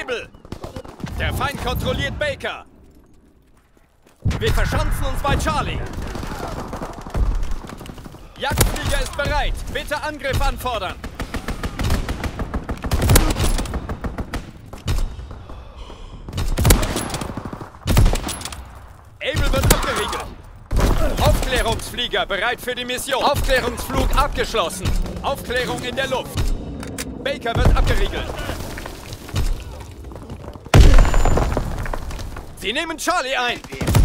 Able! Der Feind kontrolliert Baker! Wir verschanzen uns bei Charlie! Jagdflieger ist bereit! Bitte Angriff anfordern! Able wird abgeriegelt! Aufklärungsflieger bereit für die Mission! Aufklärungsflug abgeschlossen! Aufklärung in der Luft! Baker wird abgeriegelt! Sie nehmen Charlie ein!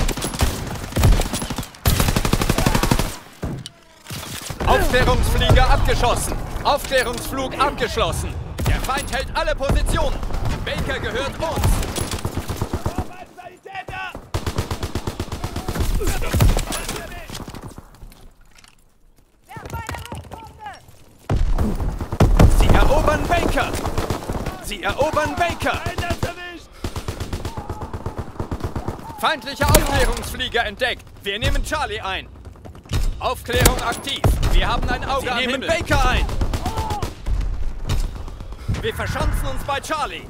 Aufklärungsflieger abgeschossen! Aufklärungsflug abgeschlossen! Der Feind hält alle Positionen! Baker gehört uns! Sie erobern Baker! Sie erobern Baker! Feindlicher Aufklärungsflieger entdeckt! Wir nehmen Charlie ein! Aufklärung aktiv! Wir haben ein Auge am Himmel! Sie nehmen Baker ein! Wir verschanzen uns bei Charlie!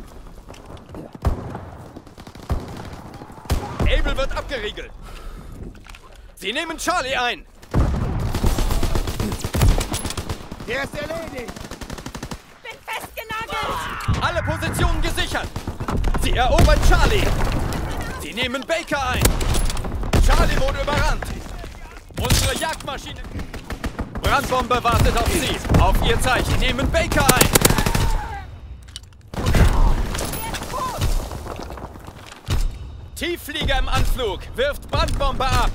Able wird abgeriegelt! Sie nehmen Charlie ein! Der ist erledigt! Bin festgenagelt! Alle Positionen gesichert! Sie erobern Charlie! Sie nehmen Baker ein! Charlie wurde überrannt! Unsere Jagdmaschine... Brandbombe wartet auf Sie! Auf Ihr Zeichen! Nehmen Baker ein! Tiefflieger im Anflug! Wirft Brandbombe ab!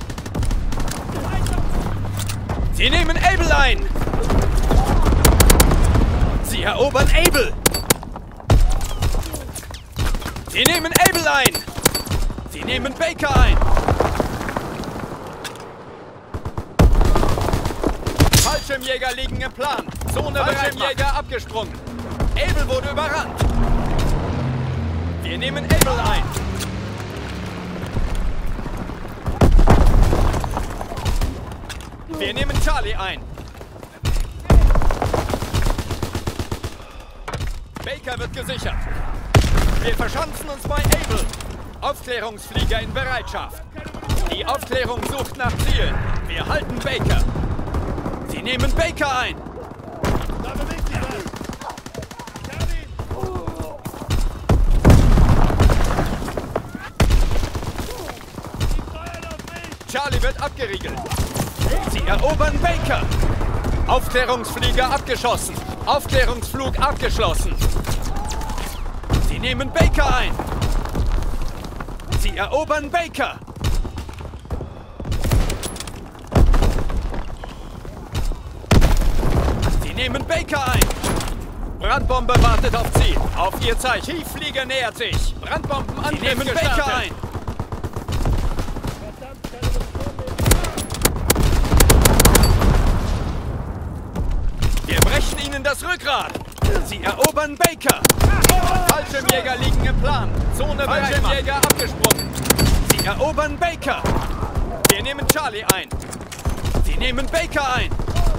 Sie nehmen Able ein! Sie erobern Able! Sie nehmen Able ein! Sie nehmen Baker ein! Fallschirmjäger liegen im Plan! Zone Fallschirmjäger abgesprungen! Able wurde überrannt! Wir nehmen Able ein! Wir nehmen Charlie ein! Baker wird gesichert! Wir verschanzen uns bei Able! Aufklärungsflieger in Bereitschaft! Die Aufklärung sucht nach Zielen! Wir halten Baker! Sie nehmen Baker ein! Charlie wird abgeriegelt! Sie erobern Baker! Aufklärungsflieger abgeschossen! Aufklärungsflug abgeschlossen! Sie nehmen Baker ein! Sie erobern Baker! Sie nehmen Baker ein! Brandbombe wartet auf Ziel! Auf Ihr Zeichen! Tiefflieger nähert sich! Brandbombenangriff Sie nehmen Baker ein! Wir brechen Ihnen das Rückgrat! Sie erobern Baker! Fallschirmjäger liegen im Plan! Zone Fallschirmjäger abgesprungen! Sie erobern Baker! Wir nehmen Charlie ein! Sie nehmen Baker ein!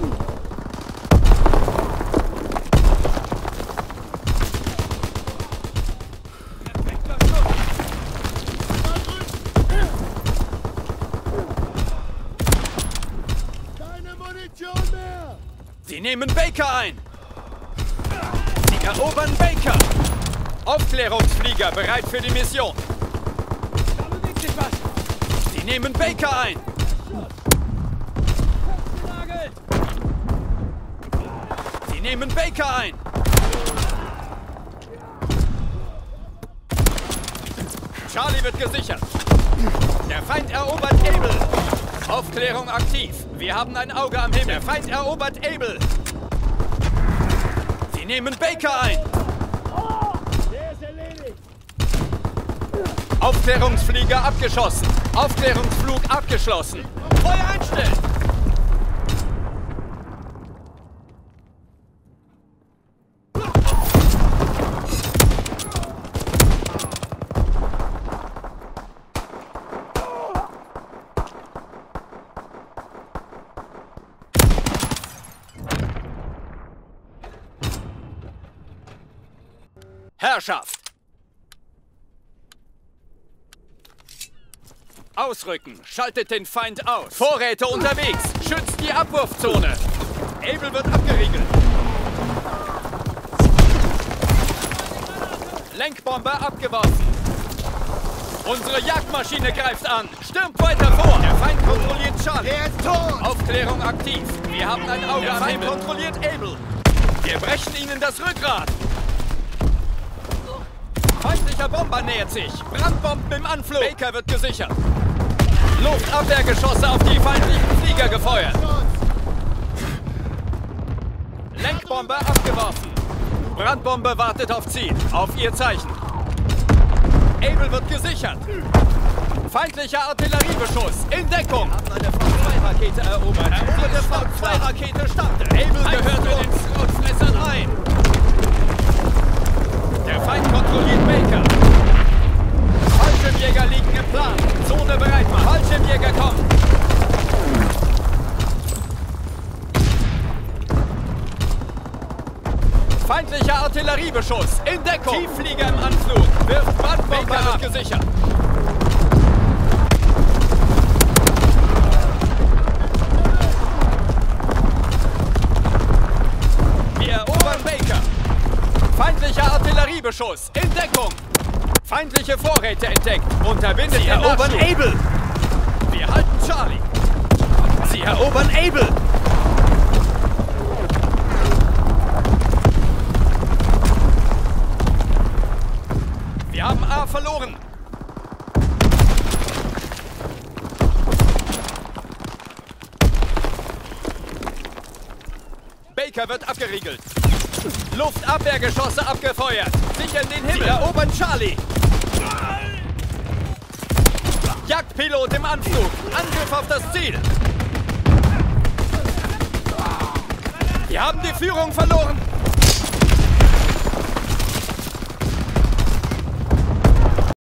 Keine Munition mehr! Sie nehmen Baker ein! Sie erobern Baker! Aufklärungsflieger bereit für die Mission! Da bewegt sich was! Sie nehmen Baker ein! Festgenagelt! Sie nehmen Baker ein! Charlie wird gesichert! Der Feind erobert Able! Aufklärung aktiv! Wir haben ein Auge am Himmel! Der Feind erobert Able! Sie nehmen Baker ein! Der ist erledigt! Aufklärungsflieger abgeschossen! Aufklärungsflug abgeschlossen! Feuer einstellen! Herrschaft! Ausrücken. Schaltet den Feind aus. Vorräte unterwegs. Schützt die Abwurfzone. Able wird abgeriegelt. Lenkbombe abgeworfen. Unsere Jagdmaschine greift an. Stürmt weiter vor. Der Feind kontrolliert Charlie. Er ist tot! Aufklärung aktiv. Wir haben ein Auge am Himmel. Der Feind kontrolliert Able. Wir brechen ihnen das Rückgrat. Feindlicher Bomber nähert sich. Brandbomben im Anflug. Baker wird gesichert. Luftabwehrgeschosse auf die feindlichen Flieger gefeuert. Lenkbombe abgeworfen. Brandbombe wartet auf Ziel. Auf ihr Zeichen. Able wird gesichert. Feindlicher Artilleriebeschuss. In Deckung. Wir haben eine V2-Rakete erobert. Eroberte V2-Rakete startet. Able gehört mit den Schrotflessern ein. Der Feind kontrolliert Baker. Fallschirmjäger liegen im Plan. Zone bereit machen. Fallschirmjäger kommen. Feindlicher Artilleriebeschuss. In Deckung. Tiefflieger im Anflug. Wirft Brandbomber ab. Gesichert. Wir erobern Baker. Feindlicher Artilleriebeschuss. In Deckung. Feindliche Vorräte entdeckt. Unterbindet den Nachschub. Sie erobern Able. Wir halten Charlie. Sie erobern Able. Wir haben A verloren. Baker wird abgeriegelt. Luftabwehrgeschosse abgefeuert. Sichern den Himmel. Sie erobern Charlie. Jagdpilot im Anflug. Angriff auf das Ziel. Wir haben die Führung verloren.